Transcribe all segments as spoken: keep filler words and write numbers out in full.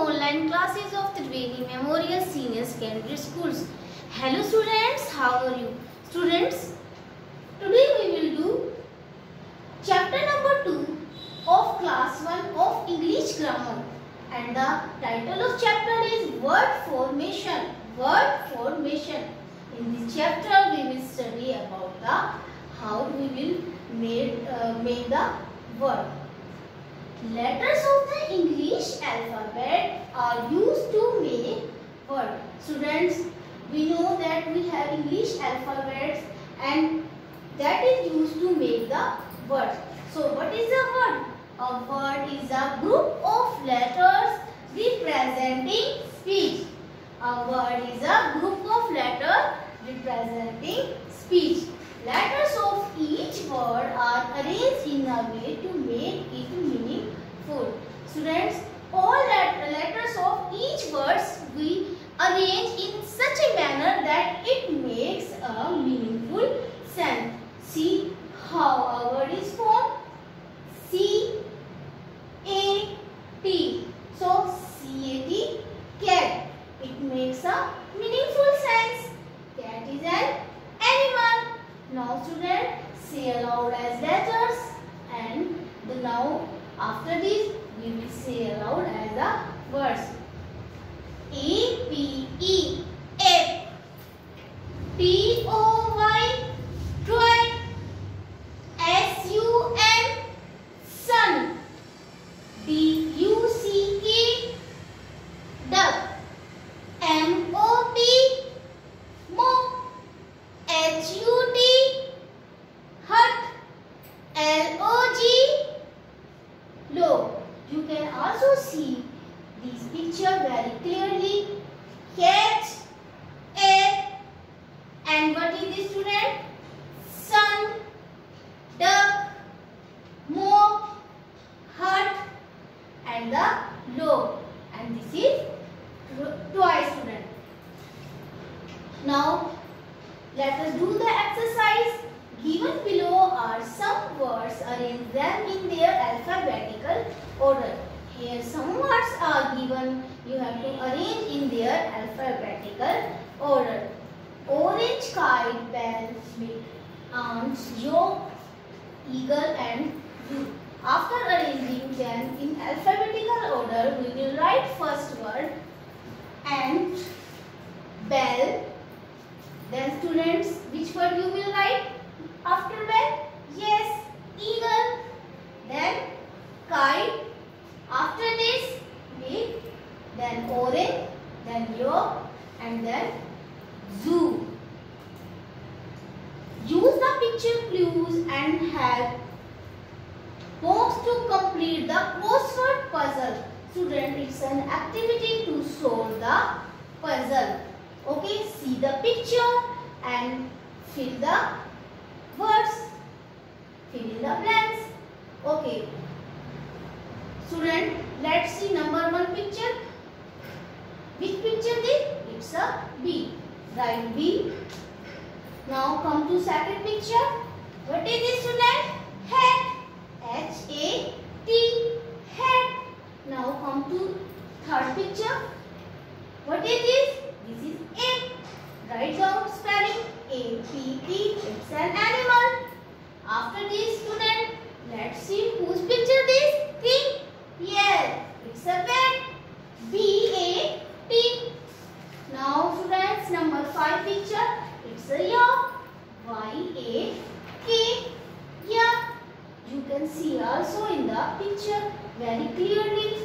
online classes of Triveni Memorial Senior Secondary Schools. Hello students, how are you? Students, today we will do chapter number two of class one of English Grammar, and the title of chapter is Word Formation. Word Formation. In this chapter we will study about the how we will make, uh, make the word. Letters of the English alphabet are used to make word. Students, we know that we have English alphabets and that is used to make the word. So what is a word? A word is a group of letters representing speech. A word is a group of letters representing speech. Letters of each word are arranged in a way to make it meaningful. Students, all let letters of each words we arrange in such a manner that it makes a meaningful sense. See how a word is formed. C A T. So C A T, cat. It makes a meaningful sense. Cat is an animal. Now student, say aloud as letters, and the now after this we will say aloud as the words. A P E, ape. T O Y, toy. S U N, sun. D U C K, duck. M O P, mop. H U T, hut. L O G, log. You can also see this picture very clearly. Cat, egg, and what is this student? Sun, duck, mop, hut, and the log. And this is toy, student. Now let us do the exercise. Given below are some words. Arrange them in their alphabetical order. Here some words are given. You have to arrange in their alphabetical order. Orange, kite, bell, milk, ants, yolk, eagle, and zoo. After arranging them in alphabetical order, we will write first word ant, bell. Then students, which word you will write after bell? Yes, eagle. Then kite. After this, milk. Then orange. Then yolk. And then zoo. Use the picture clues and help folks to complete the crossword puzzle. Student, it's an activity to solve the puzzle. Okay, see the picture and fill the words, fill in the blanks. Okay, student, let's see number one picture. Which picture this? It's a bee. Write B. Now come to second picture. What is this, student? Hat. H A T. Hat. Now come to third picture. What is this? This is ape. Write down spelling A P E. It's an animal. After this, student, let's see whose picture this? Think. Yes, it's a bat. B A T. Now, students, number five picture. It's a yak. Y A K. Yak. You can see also in the picture very clearly.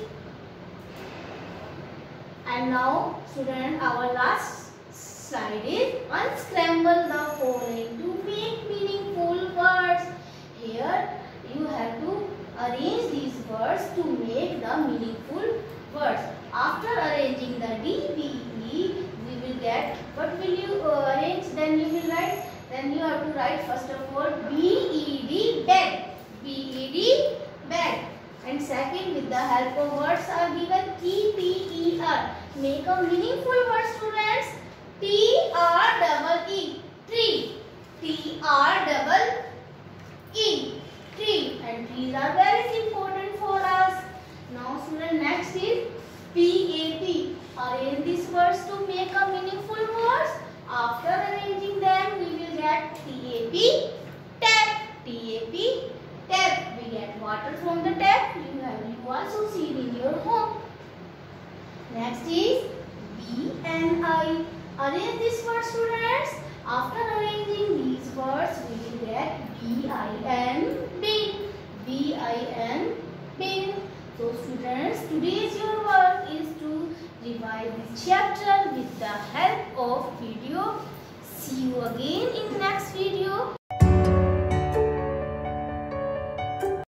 And now, student, our last slide is unscramble the following to make meaningful words. Here, you have to arrange these words to make the meaningful words. After arranging the D, B, E, we will get, what will you uh, arrange? Then you will write, then you have to write first of all B E D, bed. B E D, bed. And second, with the help of words are given T P E R. Make a meaningful word, students. T R double E, tree. T R double E, tree. And trees are very important for us. Now, student, next is P Next is B and I. Arrange these words, students. After arranging these words, we will get B I N bin. B I N bin. So students, today's your work is to revise this chapter with the help of video. See you again in next video.